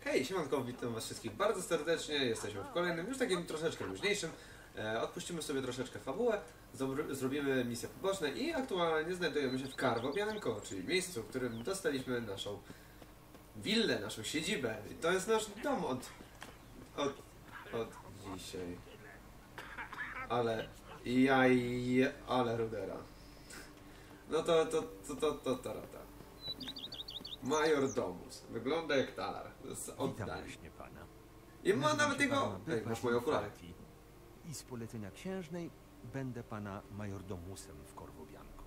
Hej, siemanko, witam was wszystkich bardzo serdecznie. Jesteśmy w kolejnym, już takim troszeczkę luźniejszym. Odpuścimy sobie troszeczkę fabułę, zrobimy misje poboczne i aktualnie znajdujemy się w Carvo Bianco, czyli miejscu, w którym dostaliśmy naszą willę, naszą siedzibę. I to jest nasz dom od dzisiaj. Ale rudera. No to. Major Domus. Wygląda jak talar. Z Witam oddali. właśnie pana. I ma nawet Nazywam się jego... pana Ej, masz moje okulary. Bepati I z polecenia księżnej będę pana majordomusem w Corvo Bianco.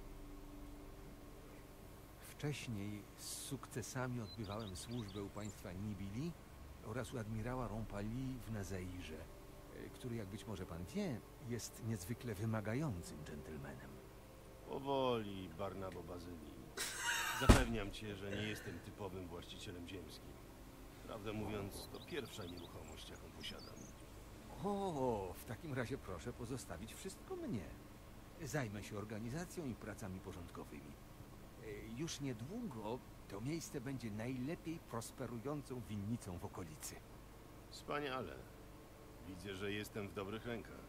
Wcześniej z sukcesami odbywałem służbę u państwa Nibili oraz u admirała Rompali w Nazairze, który, jak być może pan wie, jest niezwykle wymagającym dżentelmenem. Powoli, Barnabo Bazylii. Zapewniam cię, że nie jestem typowym właścicielem ziemskim. Prawdę mówiąc, to pierwsza nieruchomość, jaką posiadam. O, w takim razie proszę pozostawić wszystko mnie. Zajmę się organizacją i pracami porządkowymi. Już niedługo to miejsce będzie najlepiej prosperującą winnicą w okolicy. Wspaniale. Widzę, że jestem w dobrych rękach.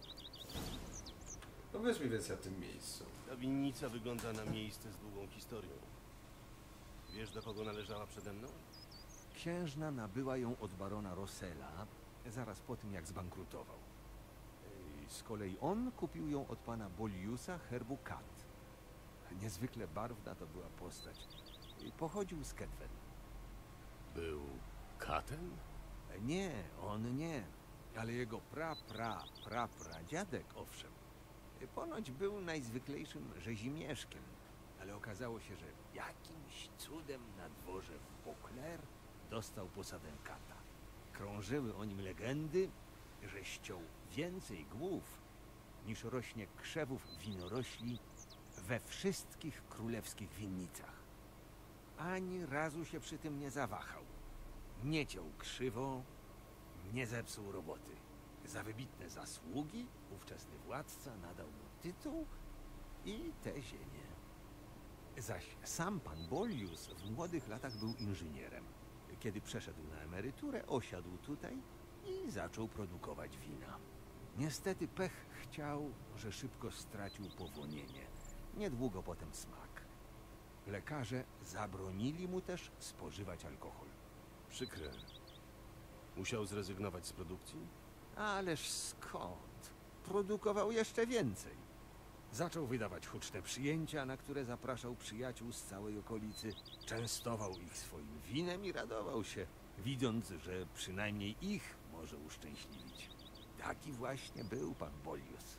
Powiedz mi więcej o tym miejscu. Ta winnica wygląda na miejsce z długą historią. Wiesz, do kogo należała przede mną? Księżna nabyła ją od barona Rossella zaraz po tym, jak zbankrutował. Z kolei on kupił ją od pana Boliusa herbu Kat. Niezwykle barwna to była postać. Pochodził z Ketwen. Był katem? Nie, on nie. Ale jego pradziadek, owszem. Ponoć był najzwyklejszym rzezimieszkiem. Ale okazało się, że jakimś cudem na dworze w Beauclair dostał posadę kata. Krążyły o nim legendy, że ściął więcej głów niż rośnie krzewów winorośli we wszystkich królewskich winnicach. Ani razu się przy tym nie zawahał. Nie ciął krzywo, nie zepsuł roboty. Za wybitne zasługi ówczesny władca nadał mu tytuł i tę ziemię. Zaś sam pan Bolius w młodych latach był inżynierem. Kiedy przeszedł na emeryturę, osiadł tutaj i zaczął produkować wina. Niestety pech chciał, że szybko stracił powonienie. Niedługo potem smak. Lekarze zabronili mu też spożywać alkohol. Przykre. Musiał zrezygnować z produkcji? Ależ skąd? Produkował jeszcze więcej. Zaczął wydawać huczne przyjęcia, na które zapraszał przyjaciół z całej okolicy. Częstował ich swoim winem i radował się, widząc, że przynajmniej ich może uszczęśliwić. Taki właśnie był pan Bolius.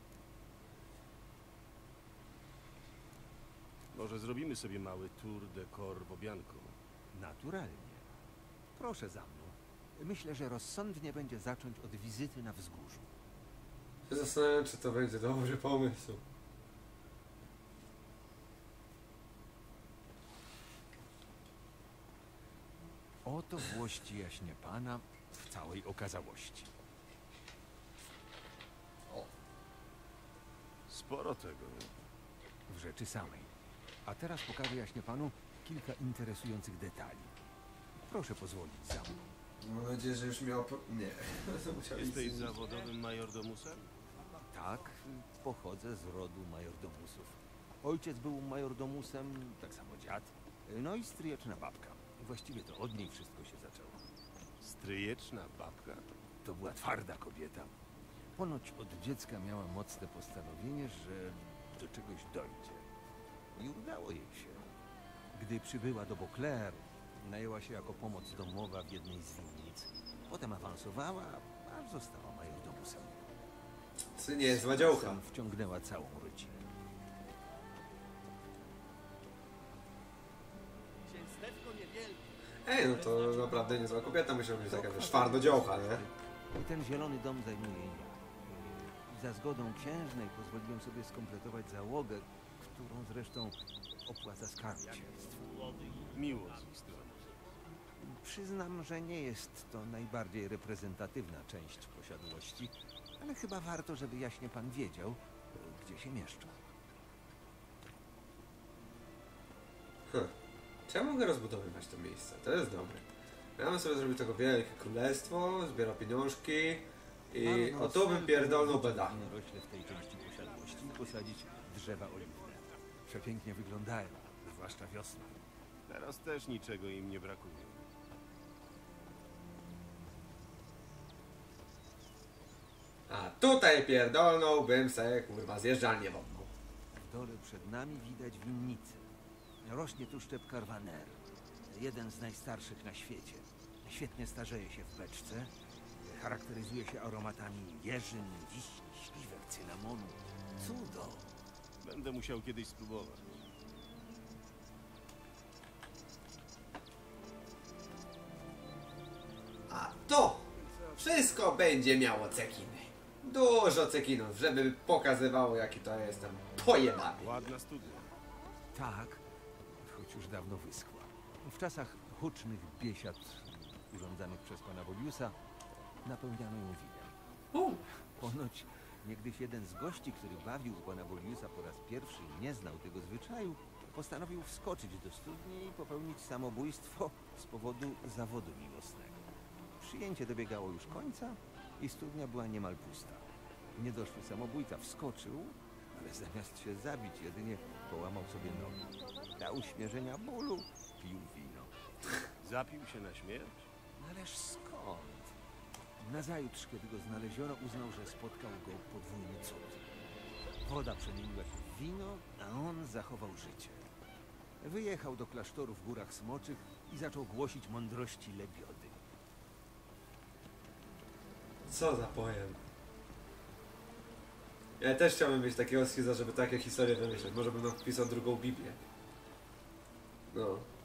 Może zrobimy sobie mały tour de Corvo Bianco. Naturalnie. Proszę za mną. Myślę, że rozsądnie będzie zacząć od wizyty na wzgórzu. Zastanawiam się, czy to będzie dobry pomysł. Oto włości jaśnie pana w całej okazałości. Sporo tego. W rzeczy samej. A teraz pokażę jaśnie panu kilka interesujących detali. Proszę pozwolić za mną. Mam nadzieję, że już miał... Nie. Jesteś zawodowym majordomusem? Tak, pochodzę z rodu majordomusów. Ojciec był majordomusem, tak samo dziad, no i stryjeczna babka. Właściwie to od niej wszystko się zaczęło. Stryjeczna babka? To była twarda kobieta. Ponoć od dziecka miała mocne postanowienie, że do czegoś dojdzie. I udało jej się. Gdy przybyła do Beauclair, najęła się jako pomoc domowa w jednej z winnic. Potem awansowała, aż została majordomusem. Synie jest złodziołka. Wciągnęła całą rodzinę. Ej, no to naprawdę niezła kobieta. Musiała być taka, wiesz, twardodziołcha, nie? I ten zielony dom zajmuję ja. Za zgodą księżnej pozwoliłem sobie skompletować załogę, którą zresztą opłaca skarbicielstwo. Miło z ich strony. Przyznam, że nie jest to najbardziej reprezentatywna część posiadłości, ale chyba warto, żeby jaśnie pan wiedział, gdzie się mieszczą. Czy ja mogę rozbudowywać to miejsce? To jest dobre. Ja bym sobie zrobił tego wielkie królestwo, zbierał pieniążki i Baron o tu bym Rossel pierdolnął kazał beda. winorośle w tej części posiadłości i posadzić drzewa oliwne. Przepięknie wyglądają, zwłaszcza wiosną. Teraz też niczego im nie brakuje. A tutaj pierdolnąłbym se kurwa zjeżdżalnię wodną. W dole przed nami widać winnicę. Rośnie tu szczep karwaner. Jeden z najstarszych na świecie. Świetnie starzeje się w beczce. Charakteryzuje się aromatami jeżyn, wiśni, śliwek, cynamonu. Cudo! Będę musiał kiedyś spróbować. A to wszystko będzie miało cekiny. Dużo cekinów, żeby pokazywało jaki to jestem pojebany. Ładna studnia. Tak, choć już dawno wyschła. W czasach hucznych biesiad urządzanych przez pana Voliusa napełniano ją winem. Ponoć niegdyś jeden z gości, który bawił u pana Voliusa po raz pierwszy i nie znał tego zwyczaju, postanowił wskoczyć do studni i popełnić samobójstwo z powodu zawodu miłosnego. Przyjęcie dobiegało już końca i studnia była niemal pusta. Niedoszły samobójca wskoczył, ale zamiast się zabić, jedynie połamał sobie nogi. Dla uśmierzenia bólu pił wino. Zapił się na śmierć? Ależ skąd? Nazajutrz, kiedy go znaleziono, uznał, że spotkał go podwójny cud. Woda przemieniła się w wino, a on zachował życie. Wyjechał do klasztoru w Górach Smoczych i zaczął głosić mądrości lebiody. Co za pojem. Ja też chciałbym mieć takiego schiza, żeby takie historie wymyśleć. Może bym napisał drugą Biblię. No.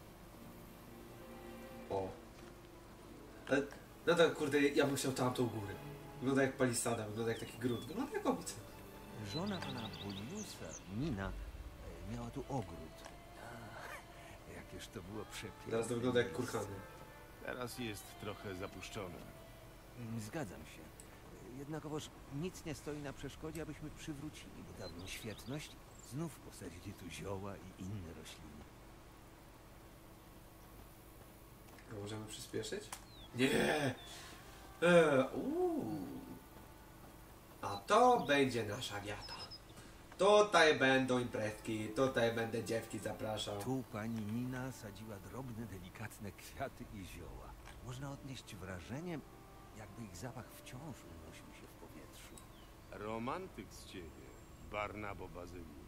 O. Ale nadal, kurde, ja bym chciał tamtą górę. Wygląda jak palisada, wygląda jak taki gród. Wygląda jak obica. Żona pana Voliusa, Nina, miała tu ogród. Jakież to było przepiękne. Teraz to wygląda jak kurhany. Teraz jest trochę zapuszczone. Zgadzam się. Jednakowoż nic nie stoi na przeszkodzie, abyśmy przywrócili mu dawną świetność. Znów posadzili tu zioła i inne rośliny. A możemy przyspieszyć? Nie! A to będzie nasza wiata. Tutaj będą imprezki, tutaj będę dziewki zapraszał. Tu pani Nina sadziła drobne, delikatne kwiaty i zioła. Można odnieść wrażenie, jakby ich zapach wciąż unosił się w powietrzu. Romantyk z ciebie, Barnabo Bazylii.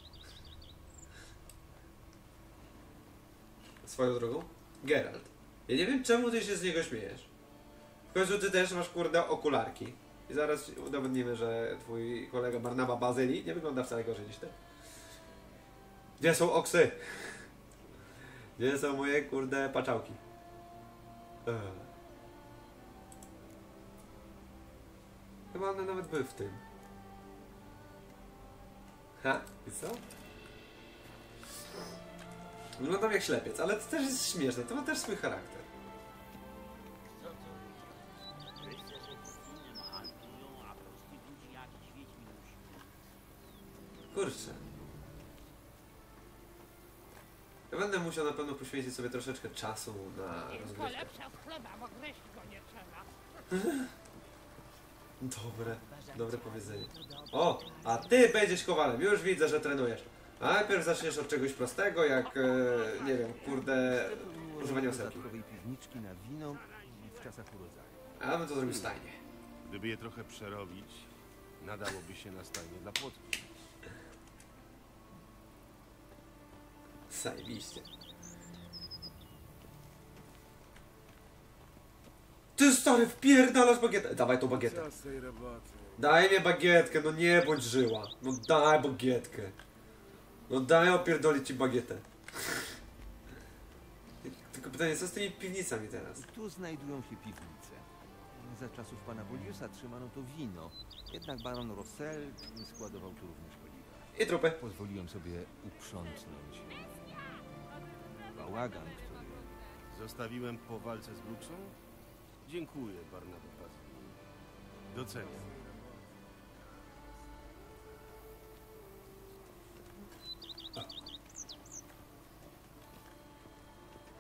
Swoją drogą? Geralt. Ja nie wiem, czemu ty się z niego śmiejesz. W końcu ty też masz, kurde, okularki. I zaraz udowodnimy, że twój kolega Barnaba Bazylii nie wygląda wcale gorzej niż ty. Gdzie są oksy? Gdzie są moje, kurde, paczałki? Chyba one nawet były w tym. Ha? I co? Wyglądam jak ślepiec, ale to też jest śmieszne, to ma też swój charakter. Kurczę. Ja będę musiał na pewno poświęcić sobie troszeczkę czasu na rozgrywkę. Lepsza z chleba, bo gryźć go nie trzeba. Dobre powiedzenie. O, a ty będziesz kowalem, już widzę, że trenujesz. A najpierw zaczniesz od czegoś prostego, jak, nie wiem, kurde, używanie osełki. Dodatkowej piwniczki na wino w czasach urodzaju. A ja bym to zrobił stajnie. Gdyby je trochę przerobić, nadałoby się na stajnie dla płotki. Zajebiście. Ty stary, wpierdalasz bagietę. Dawaj tą bagietę. Daj mnie bagietkę, no nie bądź żyła. No daj bagietkę. No daj opierdolić ci bagietę. Tylko pytanie, co z tymi piwnicami teraz? Tu znajdują się piwnice. Za czasów pana Voliusa trzymano tu wino. Jednak baron Rossel składował tu również paliwa. I trupy. Pozwoliłem sobie uprzątnąć bałagan, który... Zostawiłem po walce z Bruksą? Dziękuję, Barnabo Bazylii. Doceniam.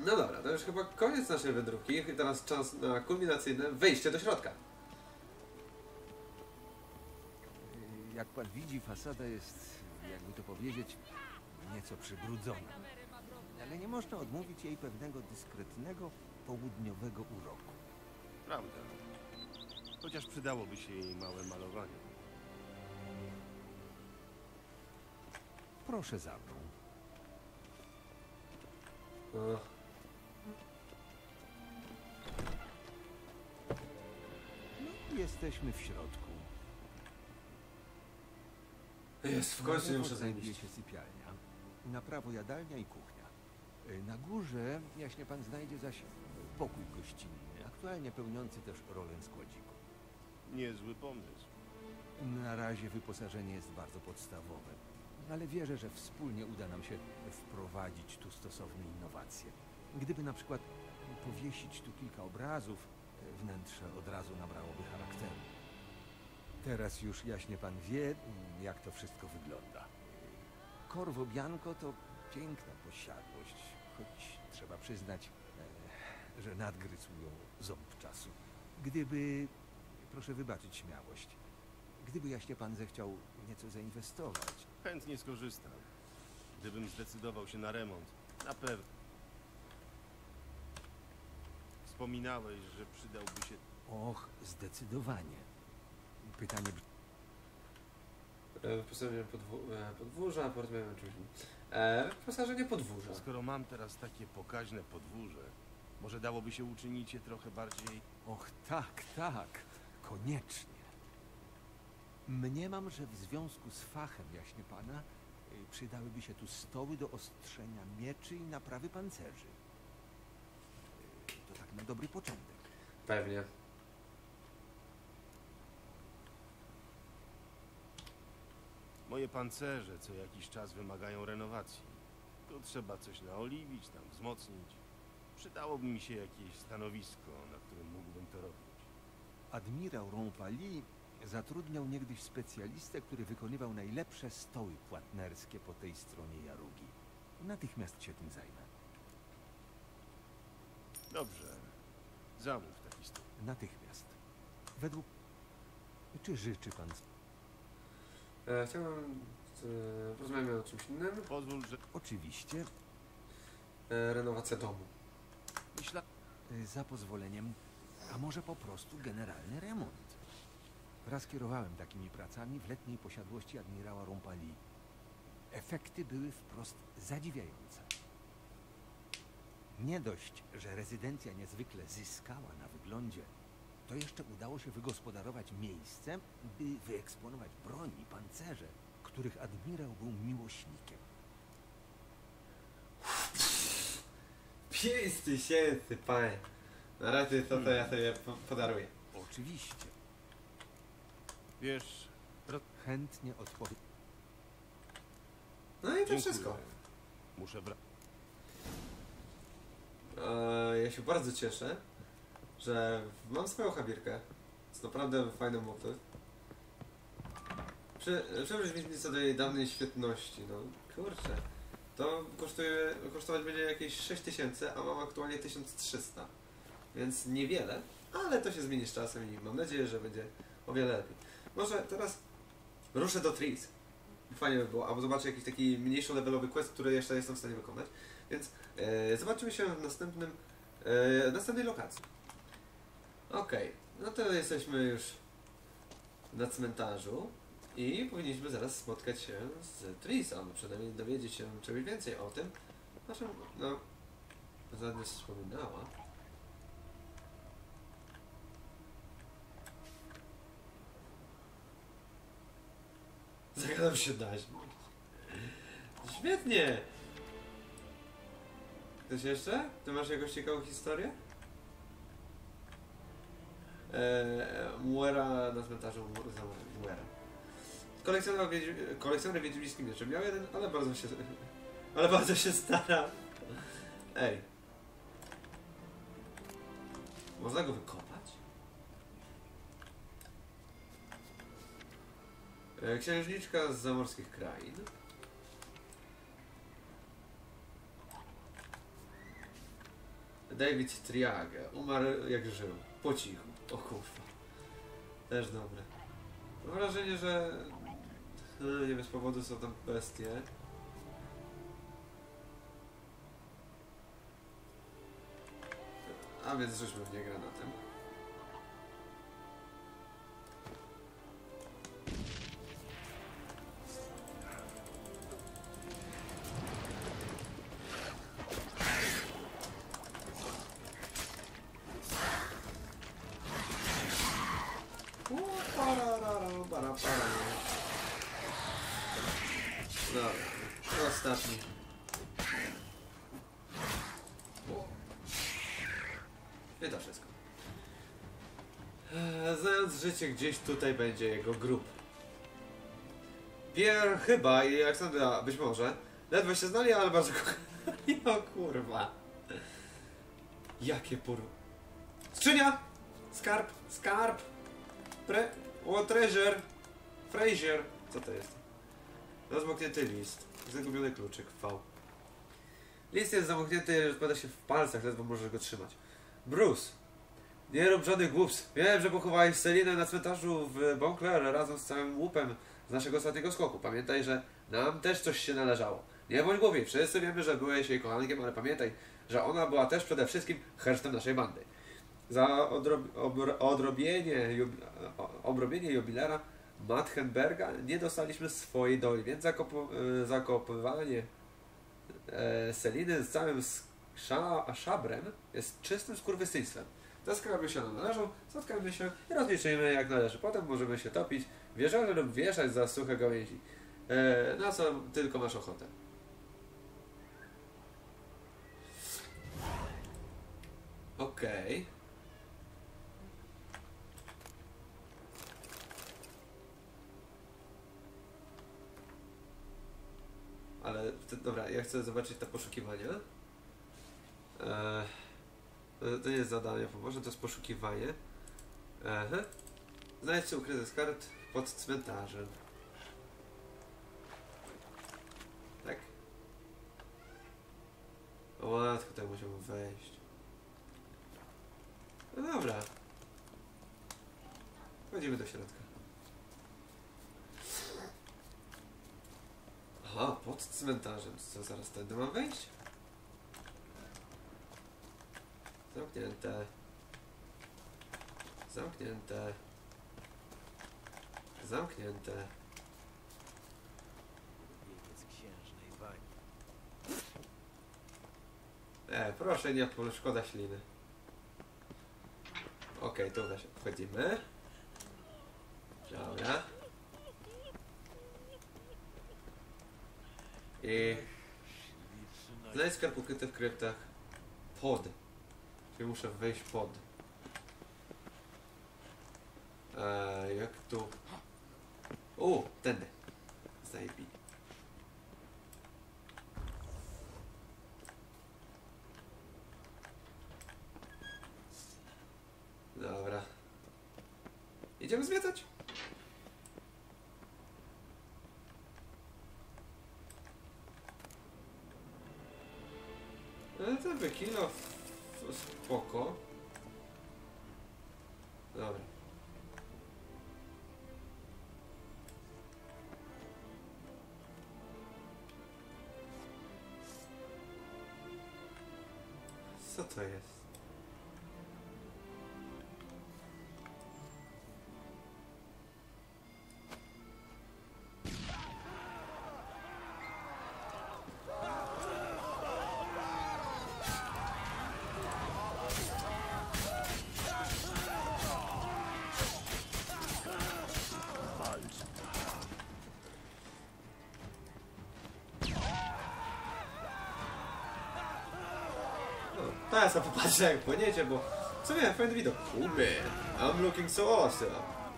No dobra, to już chyba koniec naszej wędrówki i teraz czas na kulminacyjne wejście do środka. Jak pan widzi, fasada jest, jakby to powiedzieć, nieco przybrudzona. Ale nie można odmówić jej pewnego dyskretnego, południowego uroku. Prawda. Chociaż przydałoby się jej małe malowanie. Proszę za mną. O, No, jesteśmy w środku. jest, w końcu nie Na muszę lewo znajduje zajść. się sypialnia. Na prawo jadalnia i kuchnia. Na górze, jaśnie pan znajdzie zaś pokój gościnny, aktualnie pełniący też rolę składziku. Niezły pomysł. Na razie wyposażenie jest bardzo podstawowe, ale wierzę, że wspólnie uda nam się wprowadzić tu stosowne innowacje. Gdyby na przykład powiesić tu kilka obrazów, wnętrze od razu nabrałoby charakteru. Teraz już jaśnie pan wie, jak to wszystko wygląda. Corvo Bianco to piękna posiadłość, choć trzeba przyznać, że nadgryzł ją ząb czasu. Gdyby, proszę wybaczyć śmiałość, gdyby jaśnie pan zechciał nieco zainwestować. Chętnie skorzystam. Gdybym zdecydował się na remont, na pewno. Wspominałeś, że przydałby się... Och, zdecydowanie. Pytanie Wyposażenie podwórza, porozmawiamy o czymś innym. Wyposażenie podwórza. Skoro mam teraz takie pokaźne podwórze, może dałoby się uczynić je trochę bardziej... Och, tak, tak, koniecznie. Mniemam, że w związku z fachem, jaśnie pana, przydałyby się tu stoły do ostrzenia mieczy i naprawy pancerzy. To tak na dobry początek. Pewnie. Moje pancerze co jakiś czas wymagają renowacji. Tu trzeba coś naoliwić, tam wzmocnić. Przydałoby mi się jakieś stanowisko, na którym mógłbym to robić. Admirał Rompali zatrudniał niegdyś specjalistę, który wykonywał najlepsze stoły płatnerskie po tej stronie Jarugi. Natychmiast się tym zajmę. Dobrze. Zamów taki stół. Natychmiast. Według... Czy życzy pan... Chciałbym... porozmawiamy o czymś innym. Pozwól, że... Oczywiście, Renowacja domu. Myślę... za pozwoleniem, a może po prostu generalny remont. Raz kierowałem takimi pracami w letniej posiadłości admirała Rompali. Efekty były wprost zadziwiające. Nie dość, że rezydencja niezwykle zyskała na wyglądzie, to jeszcze udało się wygospodarować miejsce, by wyeksponować broń i pancerze, których admirał był miłośnikiem. 5000, panie. Na razie to ja sobie podaruję. Oczywiście, Wiesz... chętnie odpowiem. No i to Dziękuję. wszystko. Muszę brać. Ja się bardzo cieszę, że mam swoją habirkę. Jest naprawdę fajny motyw. Przebierzmy co do jej dawnej świetności. No kurczę. To kosztować będzie jakieś 6000, a mam aktualnie 1300. Więc niewiele, ale to się zmieni z czasem i mam nadzieję, że będzie o wiele lepiej. Może teraz ruszę do Tris. Fajnie by było, albo zobaczę jakiś taki mniejszy levelowy quest, który jeszcze jestem w stanie wykonać. Więc zobaczymy się w następnej lokacji. Okej, no to jesteśmy już na cmentarzu i powinniśmy zaraz spotkać się z Tris, albo przynajmniej dowiedzieć się czegoś więcej o tym. Naszym, no, Zadnie wspominała. Zagadam się dać. Świetnie! Ktoś jeszcze? Ty masz jakąś ciekawą historię? Muera na cmentarzu Muera. Kolekcjoner wiedźmiński mieczem. Miał jeden, ale bardzo się stara. Ej. Można go wykopać? Księżniczka z zamorskich krain. David Triage. Umarł jak żył. Po cichu. O kurwa. Też dobre. Mam wrażenie, że nie bez powodu są tam bestie. A więc rzućmy w nie granatem. Dobra, ostatni. I to wszystko. Znając życie, gdzieś tutaj będzie jego grób. Pierre chyba i Aleksandra być może ledwo się znali, ale bardzo kochani. O kurwa. Jakie Skrzynia! Skarb! Skarb! Treasure! Fraser! Co to jest? Rozmoknięty list. Zagubiony kluczyk. V. List jest zamknięty, rozpada się w palcach, ledwo możesz go trzymać. Bruce! Nie rób żadnych głupstw. Wiem, że pochowałeś Selinę na cmentarzu w Bonclair razem z całym łupem z naszego ostatniego skoku. Pamiętaj, że nam też coś się należało. Nie bądź głowy, wszyscy wiemy, że byłeś jej kochankiem, ale pamiętaj, że ona była też przede wszystkim hersztem naszej bandy. Za obrobienie jubilera Mathenberga nie dostaliśmy swojej doli, więc zakopywanie Seliny z całym szabrem jest czystym skurwysyństwem. Te skarby się nam należą, spotkajmy się i rozliczymy jak należy. Potem możemy się topić w jeziorze lub wieszać za suche gałęzi. Na co tylko masz ochotę. Okej. Ale, dobra, ja chcę zobaczyć te poszukiwania. To nie jest zadanie, pomoże, to jest poszukiwanie. Znajdźcie ukryty skarb pod cmentarzem. Tak? O matko, tutaj musimy wejść. No dobra. Wchodzimy do środka. Aha, pod cmentarzem. Co, zaraz tędy mam wejść? Zamknięte. Zamknięte. Zamknięte. Wieniec księżnej bani. Proszę nie, szkoda śliny. Okej, tu wchodzimy. Dobra. I znajdź skarb ukryty w kryptach. Pod. Czyli muszę wejść pod. Jak tu? Tędy. Zajebi. Dobra. Idziemy zwiedzać. Ten wykino spoko. Dobra. Co to jest? Ja sobie popatrzę jak płyniecie, bo w sumie fajny widok. Oh man, I'm looking so awesome.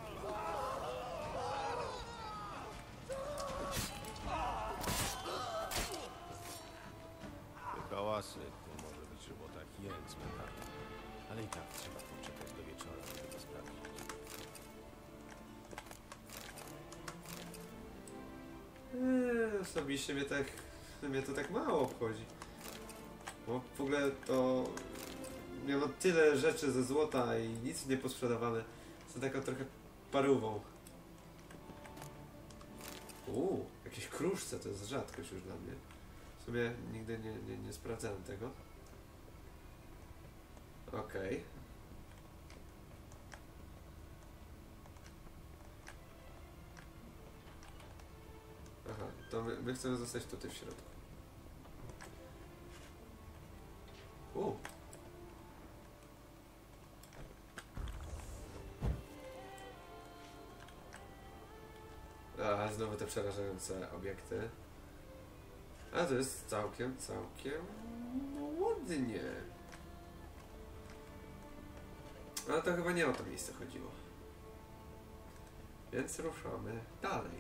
Te hałasy to może być robota hien cmentarna. Ale i tak trzeba poczekać do wieczora, żeby to sprawdzić. Osobiście mnie to tak mało obchodzi. Bo w ogóle to miano tyle rzeczy ze złota i nic nie posprzedawane. Jestem taką trochę parówą. Jakieś kruszce, to jest rzadkość już dla mnie. W sumie nigdy nie sprawdzałem tego. Okej. Aha, to my chcemy zostać tutaj w środku. Znowu te przerażające obiekty. A to jest całkiem ładnie. Ale to chyba nie o to miejsce chodziło. Więc ruszamy dalej.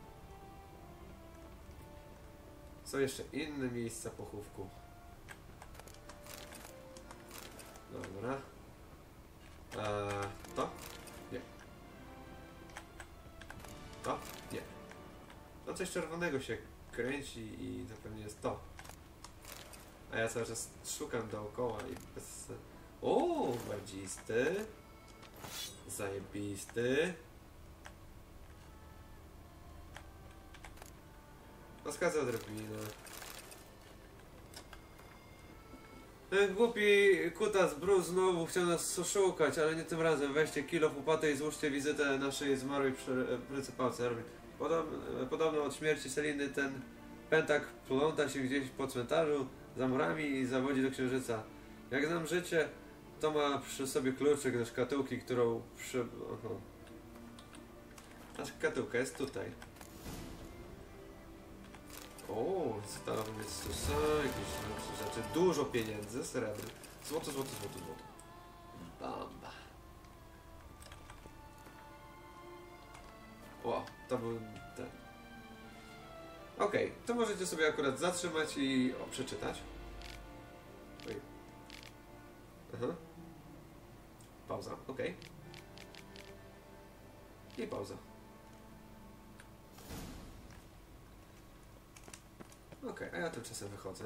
Są jeszcze inne miejsca pochówku. Dobra. To? Nie. To? Nie. No coś czerwonego się kręci i to pewnie jest to. A ja cały czas szukam dookoła i bez... O, gwardzisty. Zajebisty. Rozkazy odrobinę. Ten głupi kutas Bruce znowu chciał nas oszukać, ale nie tym razem. Weźcie kilo łopatę i złóżcie wizytę naszej zmarłej pryncypałce. Podobno od śmierci Seliny ten pętak pląta się gdzieś po cmentarzu za murami i zawodzi do księżyca. Jak znam życie, to ma przy sobie kluczyk do szkatułki, którą Ta szkatułka jest tutaj. O, stalowy jest jakieś rzeczy. Dużo pieniędzy, srebry. Złoto. Bamba. Wow, to był ten. Okej, to możecie sobie akurat zatrzymać i przeczytać. Oj. Aha. Pauza, okej. I pauza. Okej, a ja tymczasem wychodzę.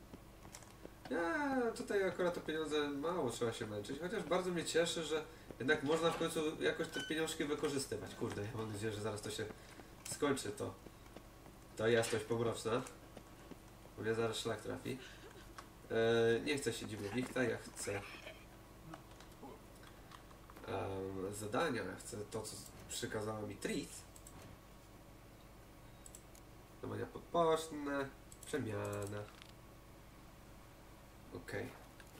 Tutaj akurat te pieniądze mało trzeba się męczyć, chociaż bardzo mnie cieszy, że jednak można w końcu jakoś te pieniążki wykorzystywać. Kurde, ja mam nadzieję, że zaraz to się skończy, to jasność pomroczna. Bo mnie zaraz szlak trafi. Nie chcę siedzimy wichta, ja chcę zadania, ja chcę to, co przykazała mi Tris. Zamania podpocztne, przemiana. Okej.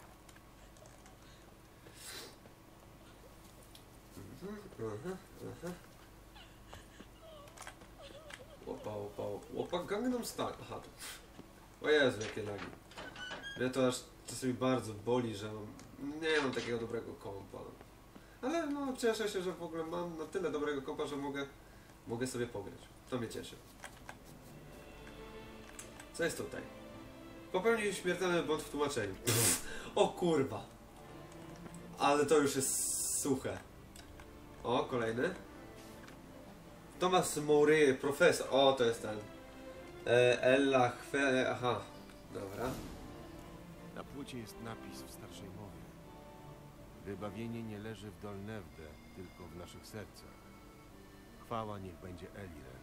Łopa Gangnam Style. Aha, to... O Jezu, jakie lagi. Mnie to aż czasami bardzo boli, że nie mam takiego dobrego kompa. Ale no, cieszę się, że w ogóle mam na tyle dobrego kompa, że mogę sobie pograć. To mnie cieszy. Co jest tutaj? Popełnił śmiertelny błąd w tłumaczeniu. O kurwa. Ale to już jest suche. O, kolejny. Thomas Mowry, profesor. O, to jest ten. Ella Chwe... Aha. Dobra. Na płycie jest napis w starszej mowie. Wybawienie nie leży w Dolnewde, tylko w naszych sercach. Chwała niech będzie Eliren.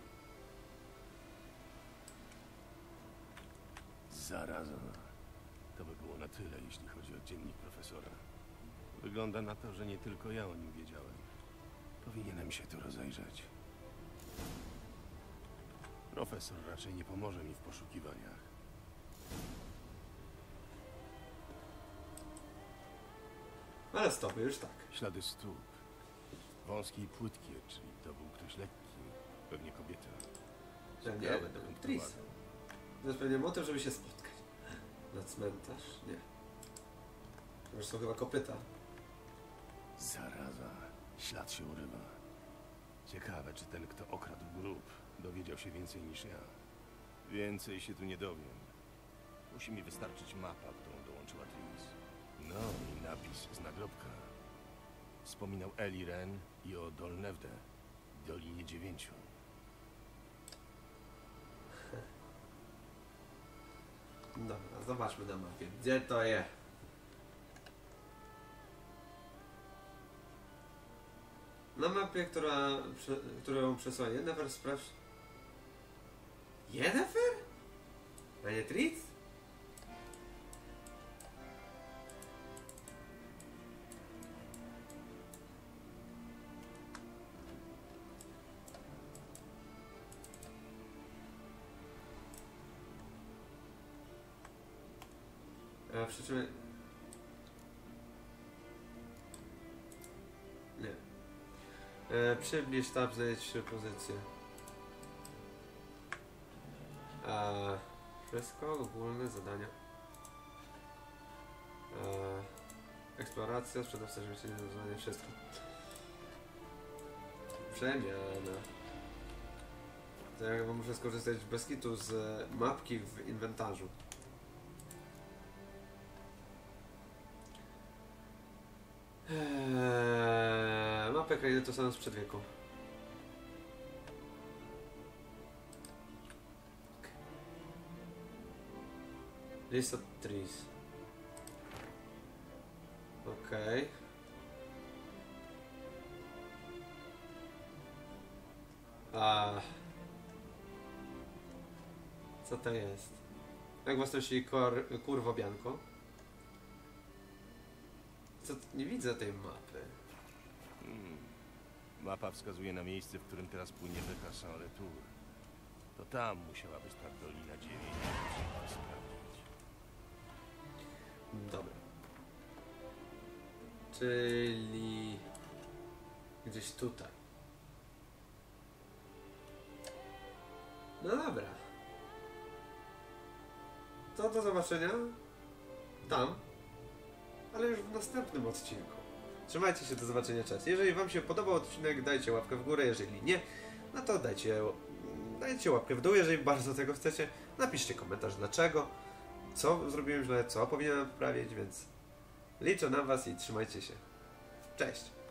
Zaraza. To by było na tyle, jeśli chodzi o dziennik profesora. Wygląda na to, że nie tylko ja o nim wiedziałem. Powinienem się tu rozejrzeć. Profesor raczej nie pomoże mi w poszukiwaniach. Ale stopy już tak. Ślady stóp. Wąskie i płytkie, czyli to był ktoś lekki. Pewnie kobieta. Nie, dokąd Tris. prowadzą. To jest pewnie motyw, żeby się spotkać. Na cmentarz? Nie. To już są chyba kopyta. Zaraza. Ślad się urywa. Ciekawe, czy ten, kto okradł grób, dowiedział się więcej niż ja. Więcej się tu nie dowiem. Musi mi wystarczyć mapa, którą dołączyła Tris. No i napis z nagrobka. Wspominał Eliren i o Dolnewde, Dolinie Dziewięciu. Dobra, zobaczmy na mapie. Gdzie to jest? Na mapie, którą przesłanie, Never sprawdź... Yennefer? A nie Triss? A przy czym... Nie. Przybliż tab, znajdź pozycję. Wszystko, ogólne zadania. Eksploracja, sprzedawca żywicielny, zadanie, wszystko. Przemiana. To ja chyba muszę skorzystać bez kitu z mapki w inwentarzu. Mapę krainy to samo sprzed wieku. List of trees. Okej. Co to jest? Jak własności kurwo bianko? Co? Nie widzę tej mapy. Mapa wskazuje na miejsce, w którym teraz płynie rzeka Saint-Retour. To tam musiała być ta Dolina Dziewięć. Trzeba to sprawdzić. Dobra. Czyli... gdzieś tutaj. No dobra. To do zobaczenia tam, ale już w następnym odcinku. Trzymajcie się, do zobaczenia, cześć. Jeżeli wam się podobał odcinek, dajcie łapkę w górę, jeżeli nie, no to dajcie łapkę w dół, jeżeli bardzo tego chcecie. Napiszcie komentarz dlaczego, co zrobiłem źle, co powinienem poprawić, więc liczę na was i trzymajcie się. Cześć!